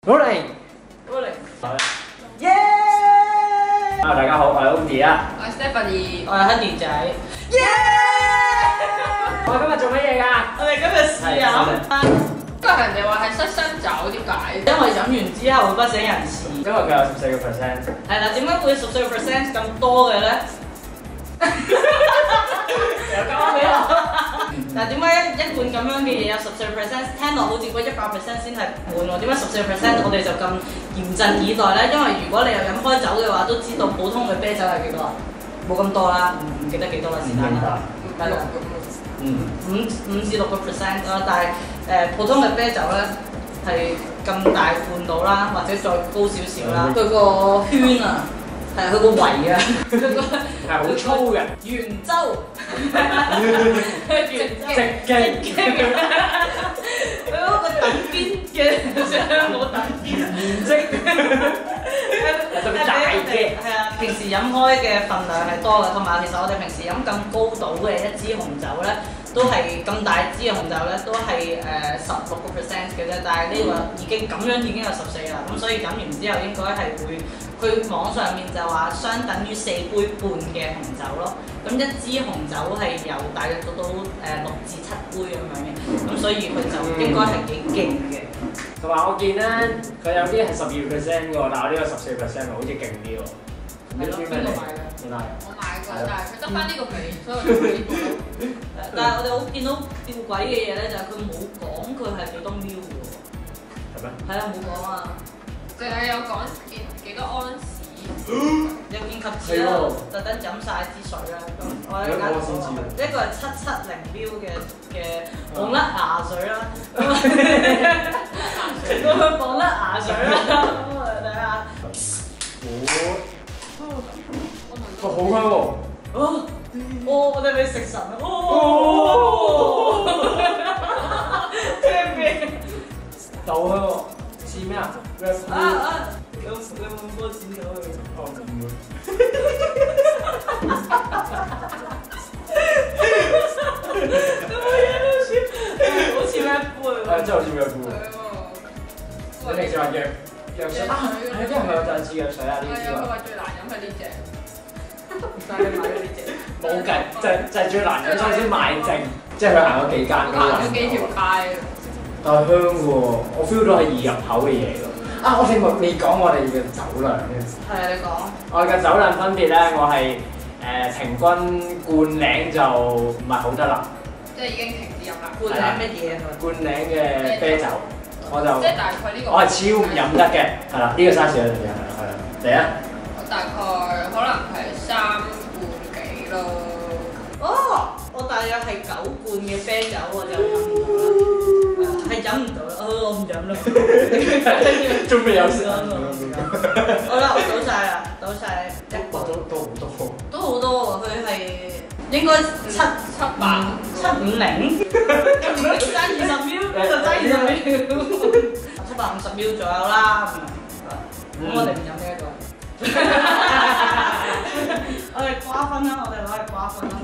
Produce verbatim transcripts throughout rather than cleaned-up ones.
Rolling， Rolling， 耶！啊，大家好，我係 Odi 啊， 我係 Stephanie，我係 Honey 仔， 耶！我今日做乜嘢㗎？ 我哋今日試飲。今日人哋話係失身酒，點解？因為飲完之後會不省人事。 因為佢有十四個 percent。 係啦，點解會十四個 percent 咁多嘅咧？又交俾我。但係點解一一罐咁樣嘅嘢有十四個 percent， 聽落好似嗰一百 percent 先係滿喎？點解十四個 percent 我哋就咁嚴陣以待咧？因為如果你又飲開酒嘅話，都知道普通嘅啤酒係幾多？冇咁多啦，唔唔記得幾多啦，是但啦。係啦。嗯。五五至六個 percent 啦，但係誒、呃、普通嘅啤酒咧係咁大罐到啦，或者再高少少啦。佢個圈啊，係佢個圍啊，佢個係好粗嘅。 圓周。圓直徑。 佢嗰個等邊嘅雙冇等邊。 面積。特別大嘅。 係啊，平時飲開嘅份量係多嘅，同埋其實我哋平時飲咁高度嘅一支紅酒咧。都係咁大支嘅紅酒咧，都係誒十六個 percent 嘅啫。但係呢個已經咁樣已經有十四啦，咁所以飲完之後應該係會，佢網上面就話相等於四杯半嘅紅酒咯。咁一支紅酒係由大約到到誒六至七杯咁樣嘅，咁所以佢就應該係幾勁嘅。 同埋我見咧，佢有啲係十二 percent 嘅喎，但係我呢個十四 percent 好似勁啲喎。 係咯，邊個買㗎？ 你買？ 我買過，但係佢得翻呢個味，所以我就買呢個咯。 但係我哋好見到吊詭嘅嘢咧，就係佢冇講佢係幾多 ml 嘅喎。 係咩？係啊，冇講啊。 淨係有講幾幾多安士。 有見及此啦，特登飲晒支水啦。咁我一間一個係七七零 ml 嘅嘅放甩牙水啦。咁佢放甩牙水啦。咁我哋睇下。 哦，好香喎！ 哦，哦，我哋咪食神啊！哦，聽咩？ 就香喎，似咩啊？ 啊啊！你有你有冇多錢咗佢？ 哦，唔會。 有冇嘢都似，好似咩杯？ 係真係好似咩杯？ 係喎。 你平時話藥藥水啊？係啲係咪有就係似藥水啊？呢啲係啊，佢話最難飲係呢隻。 但係你買咗呢隻？ 冇計，就係就係最難飲，所以先買剩。即係佢行咗幾間都行咗幾條街啊！ 但係香喎，我 feel 到係易入口嘅嘢咯。啊，我哋未未講我哋嘅酒量嘅。 係啊，你講。 我哋嘅酒量分別咧，我係誒平均罐領就唔係好得啦。 即係已經停止飲啦。 罐領乜嘢啊？ 罐領嘅啤酒，我就即係大概呢個。 我係超唔飲得嘅，係啦，呢個 size 嘅係啦，係啦，嚟啊！ 我大概可能係三罐幾咯。 哦，我大約係九罐嘅啤酒我就飲唔到啦，係飲唔到啦，我唔飲啦。 仲未有時間好啦，我倒晒啦，倒晒一個。 都都好多。 都好多喎，佢係應該七七百七五零，爭二十秒就爭二十秒，七百五十秒左右啦。咁我哋唔飲呢一個。我哋瓜分啦，我哋攞嚟瓜分啦。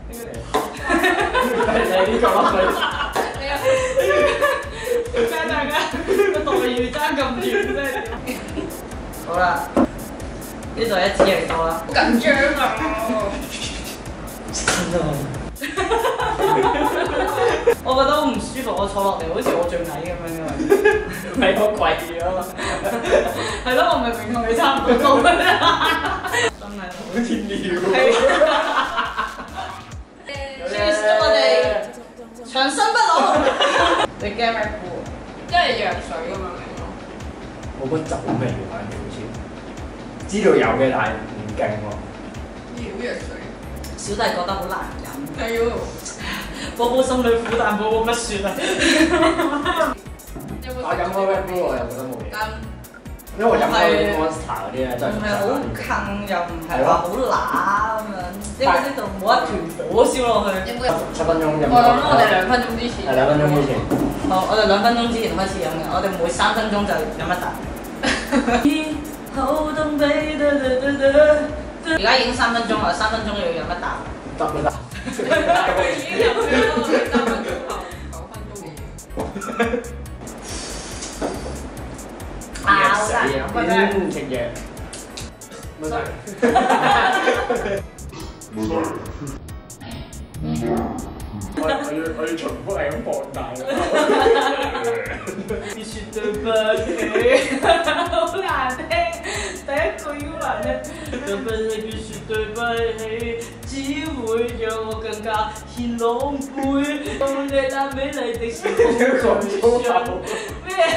係呢個咯， 你啊！ 點解大家個待遇爭咁遠啫？好啦，呢度一支嚟多啦。 好緊張啊！ 我覺得好唔舒服，我坐落嚟好似我最矮咁樣嘅， 係個貴嘅嘛。 係咯，我明明同你差唔多高嘅，真係好天料。 Cheers 祝我哋長生不老。你驚咩杯？ 即係藥水咁樣嚟咯。 冇乜酒味喎，反而好似知道有嘅，但係唔勁喎。 妖藥水。 小弟覺得好難飲。 係喎。 寶寶心裏苦，但寶寶不説啊。 我飲開 Red Bull 我又覺得冇嘢。因為我飲開 Monster 嗰啲咧，真係唔係好近，又唔係話好乸咁樣，即係呢度冇一團火燒落去。 七分鐘飲。 我諗我哋兩分鐘之前。 係兩分鐘之前。 好，我哋兩分鐘之前開始飲嘅，我哋每三分鐘就飲一啖。而家已經三分鐘啦，三分鐘要飲一啖。 得唔得？ 佢已經飲咗三分鐘後九分鐘嘅嘢。 死啊！嗯，食嘢。冇得。冇得。我我要我要重複係咁放大。必須對不起，好難聽，第一句已經難聽。對不起，必須對不起，只會讓我更加顯狼狽。當你那美麗的笑容上咩？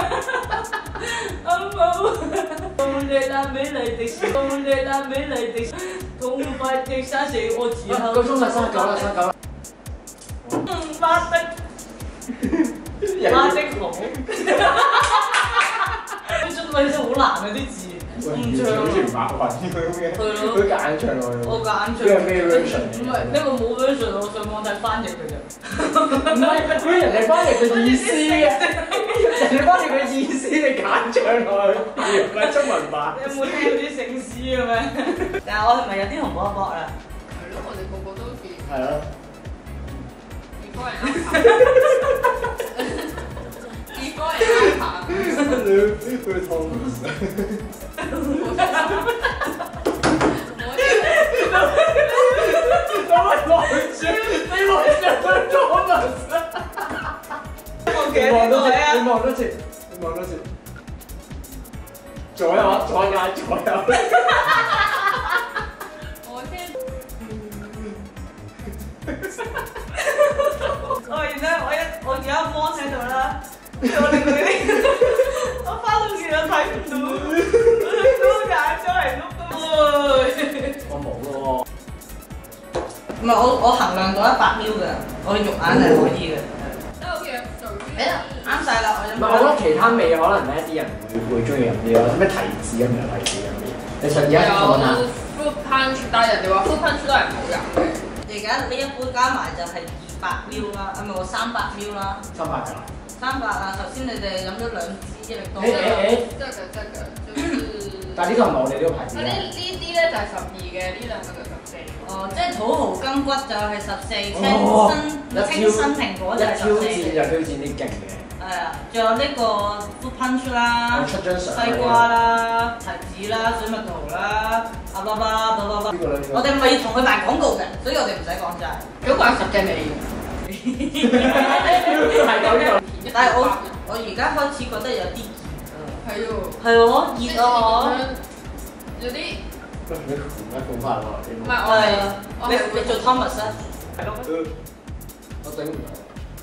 阿冇，當你那美麗的笑，當你那美麗的痛快的殺死我之後。個鐘就三十九啦，三十九啦。媽的，媽的好，呢出咪真係好難啊啲字，唔唱好似唔押韻咁嘅，佢夾硬唱落去。我夾硬唱。呢個咩 version？唔係呢個冇 version，我上網睇翻譯嘅啫。唔係，佢人哋翻譯嘅意思嘅，人哋翻譯嘅意思你夾硬唱落去，唔係中文版。你有冇聽啲聖詩嘅咩？但係我係咪有啲紅波波啊？ 係咯，我哋個個都好似。 係咯。 個人 iPad， 結果人 iPad， 佢痛。我係望住你望住佢講乜？你望多次，你望多次，你望多次。左右，左右，左右。 我先。 我然之後我一我而家芒喺度啦，跟住我令佢啲，我翻到時又睇唔到，我隻手眼出嚟碌都。 我冇喎。 唔係我我衡量到一百 ml 嘅，我肉眼係可以嘅。 都好嘅， 誒啱晒啦，我飲。 唔係我覺得其他味可能咧啲人會會中意飲啲咯，咩提子咁樣提子咁啲。你實而家講下。 有 fruit punch，但係人哋話 fruit punch 都係唔好飲嘅。 而家呢一杯加埋就係二百 ml 啦，係咪我三百 ml 啦？ 三百㗎。三百啊！頭先你哋飲咗兩支益力多。 誒誒誒，真係真係， 但係呢個唔係我哋呢個牌子。 呢呢啲咧就係十二嘅，呢兩個就十四。 哦，即係土豪金骨就係十四，清新清新蘋果就係十四。 一挑戰就挑戰啲勁嘅。 係啊，仲有呢個 fruit punch 啦， 出張相西瓜啦、提子啦、水蜜桃啦，啊啦啦啦啦啦。我哋唔係要同佢賣廣告嘅，所以我哋唔使講晒。嗰個係十隻味。係咁樣。但係我我而家開始覺得有啲熱啊。係喎。係喎，熱啊！ 有啲。 你唔係講翻喎？ 唔係我係你你做 Thomas 啊？係咯。 我頂唔到。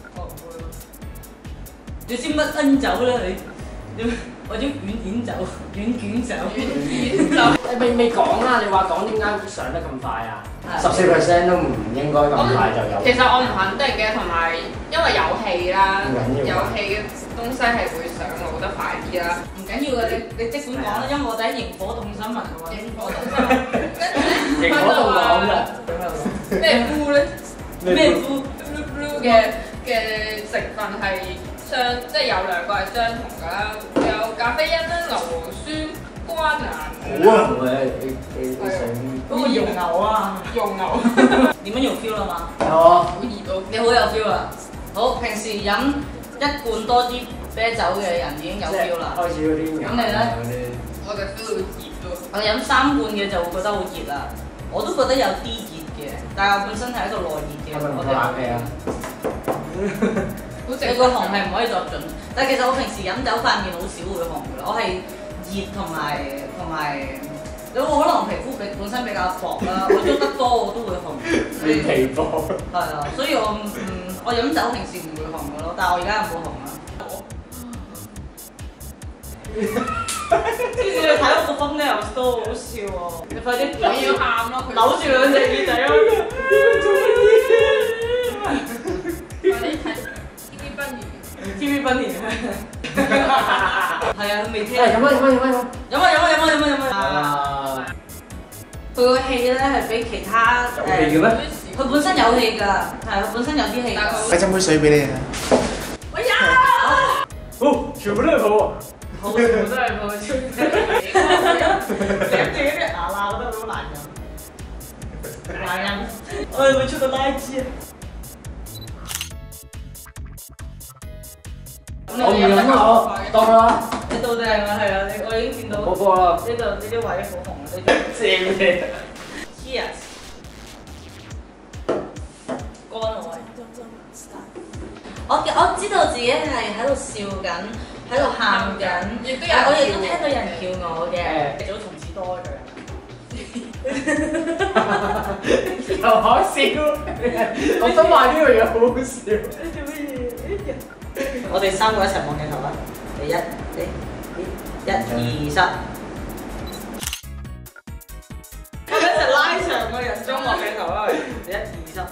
你知乜恩酒啦你？我啲軟件酒、軟件酒、軟酒。 你未未講啊？你話講點解上得咁快啊？十四 percent 都唔應該咁快就有。 其實我唔肯定嘅，同埋因為有氣啦，有氣嘅東西係會上路得快啲啦。 唔緊要嘅，你你即管講啦，因為我哋喺螢火動新聞喎。 螢火動新聞。 螢火動講㗎。 咩菇咧？ 咩菇 ？blue blue 嘅嘅成分係。相即係有兩個係相同㗎啦，有咖啡因啦、牛磺酸、關蘭。 好啊，唔係你你你想嗰個用牛啊， 用牛。 點樣用 feel 啦嘛？ 有啊， 好熱到。 你好有 feel 啊！好，平時飲一罐多啲啤酒嘅人已經有 feel 啦。 開始嗰啲咁你咧？ 我就 feel 到熱咯。 我飲三罐嘅就會覺得好熱啦。我都覺得有啲熱嘅，但係我本身係一個內熱嘅。 係咪唔夠冷氣啊？ 你個紅係唔可以作準，但係其實我平時飲酒塊面好少會紅嘅，我係熱同埋同埋，你可能皮膚比本身比較薄啦，我喐得多我都會紅。 你皮薄。 係啊，所以我唔我飲酒平時唔會紅嘅咯，但係我而家又冇紅啦。之前你睇我個 thumbnail 都好笑喎，你快啲我要喊咯， 扭住兩隻耳仔咯。 快啲睇。 T V 賓年係啊，未聽。 飲啊飲啊飲啊飲啊！ 飲啊飲啊飲啊飲啊飲啊！佢個氣咧係比其他誒，佢本身有氣㗎，係佢本身有啲氣。 我斟杯水俾你啊！ 哎呀！ 好，全部都係好啊！ 好，全部都係好，超正。舐住嗰啲牙罅，覺得好難飲。難飲。我哋會出個拉枝啊！ 我唔飲啦，我當啦。 你到正啦，係啊，你我已經見到。 冇過啦。 呢度呢啲位好紅啊！呢啲正嘅。Cheers。乾位。我我知道自己係喺度笑緊，喺度喊緊， 亦都有我亦都聽到有人叫我嘅。早從此多咗。 又可笑，我都話呢個嘢好好笑。 你做乜嘢？我哋三個一齊望鏡頭啦！你一，你一二三，我哋一齊拉長個人中望鏡頭啦！你一二三，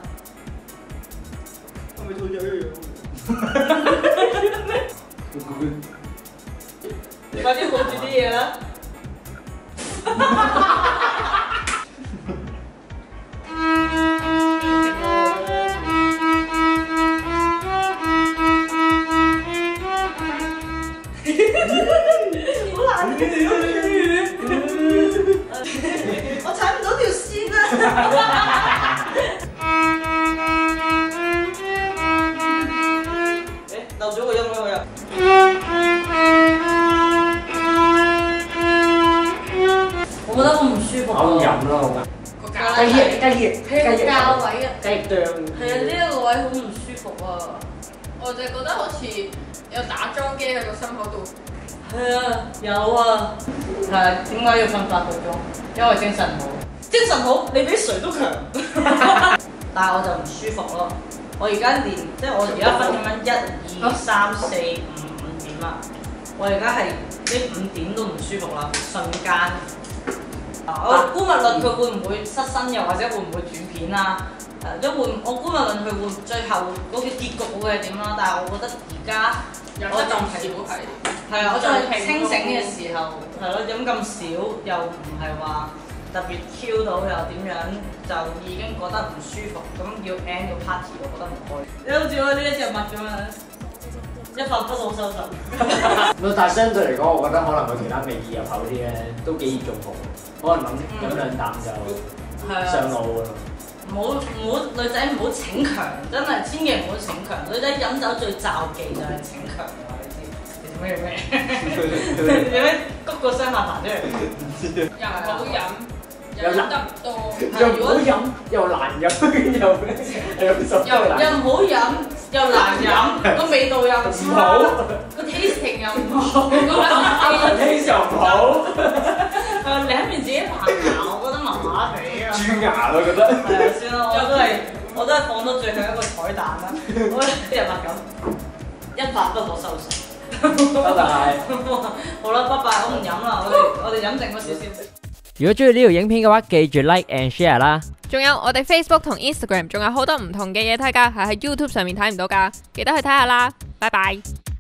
係咪兔仔嘅樣？快啲抱住啲嘢啦！我踩唔到條線啊！誒，漏咗個音啦我又。我覺得好唔舒服啊！ 我飲啦，我個膠雞翼雞翼雞翼膠位啊！ 雞翼啄。 係啊，呢一個位好唔舒服啊！ 我就覺得好似有打樁機喺個心口度。 係啊，有啊。係啊，點解要瞓八個鐘？因為精神好。精神好，你比誰都強。但係我就唔舒服咯。我而家連即係我而家分咁樣一、二、三、四、五五點啊！我而家係呢五點都唔舒服啦，瞬間。我姑勿論佢會唔會失身，又或者會唔會斷片啊？誒，都會我姑勿論佢會最後嗰個結局會係點啦。但係我覺得而家我仲係係啊，我仲係清醒嘅時候係咯，飲咁少又唔係話特別 Q 到又點樣，就已經覺得唔舒服。咁要 end 個 party，我覺得唔開。你好似我呢一隻物咁樣，一發不可收拾。 但係相對嚟講，我覺得可能佢其他味易入口啲咧，都幾易中伏。可能諗飲兩啖就上腦㗎啦。 唔好唔好，女仔唔好逞強，真係千祈唔好逞強。女仔飲酒最罩忌就係逞強㗎，你知？你做咩咩？做咩谷個雙下巴出嚟？ 又唔好飲，又飲得唔多， 又唔好飲，又難飲，又又又唔好飲，又難飲，個味道又唔好，個 tasting 又唔好，個 taste 又唔好。 誒，你喺面自己棚牙，我覺得麻麻地啊。 蛀牙咯，覺得。 係啊，算啦，我都係我都係放到最後一個彩蛋啦。我一日白咁，一發不可收拾。 拜拜。 好啦，拜拜，我唔飲啦，我哋我哋飲剩嗰少少。 如果中意呢條影片嘅話，記住 like and share 啦。 仲有我哋 Facebook 同 Instagram 仲有好多唔同嘅嘢睇㗎，係喺 YouTube 上面睇唔到㗎，記得去睇下啦。拜拜。